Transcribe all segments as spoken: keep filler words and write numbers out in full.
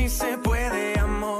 sí se puede, amor.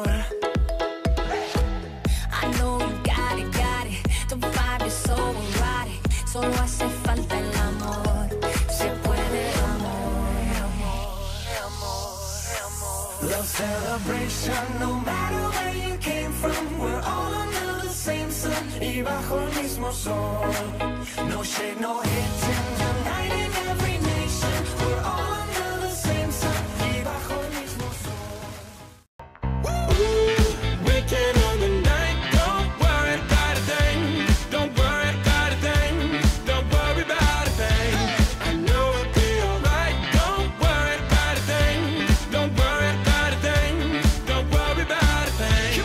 I know you got it, got it. The vibe is so erotic. Solo hace falta el amor. Se puede, amor, amor, amor, amor. Love celebration, no matter where you came from. We're all under the same sun y bajo el mismo sol. No shade, no hate, united every nation. We're all under the same sun y bajo el mismo sol. Ooh, weekend on the night, don't worry about a thing. Don't worry about a thing. Don't worry about a thing. I know it'll be alright. Don't worry about a thing. Don't worry about a thing. Don't worry about a thing.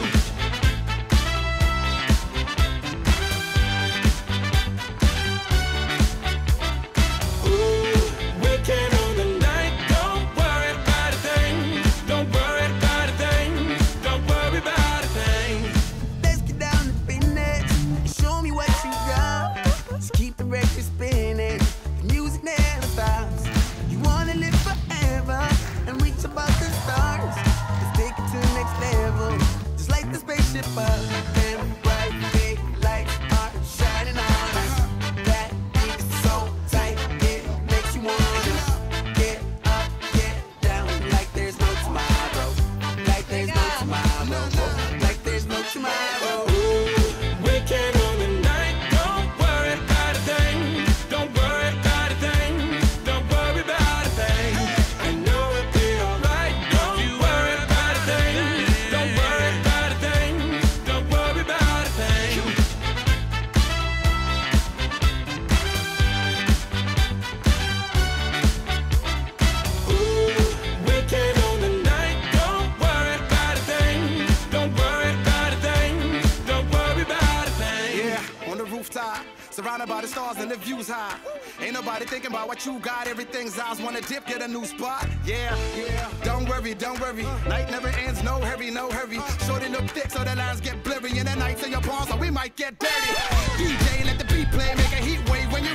Ooh, weekend on the night, don't worry about a thing. Don't worry about a thing. Don't worry about a thing. Let's get down to business. Show me what you got. Just keep the record spinning. The music never stops. You wanna live forever and reach above the stars. Let's take it to the next level. Just like the spaceship up. Them bright big lights are shining on us. That beat is so tight, it makes you wanna get up, get down like there's no tomorrow. Like there's no tomorrow. Like there's no tomorrow. Weekend on the night, don't worry about a thing. Don't worry about a thing. Don't worry about a thing. I know it'll be alright. Don't you worry about a thing. Don't worry about a thing. Don't worry about a thing. Ooh, weekend on the night, don't worry about a thing. Don't worry about a thing. Don't worry about a thing. Yeah, on the rooftop, surrounded by the stars and the views high. Ain't nobody thinking about what you got. Everything's ours. Wanna dip, get a new spot. Yeah, yeah. Don't worry, don't worry. Night never ends. No hurry, no hurry. Short and look thick, so the lines get blurry. And the nights in your palms, so we might get dirty. D J, let the beat play, make a heat wave when you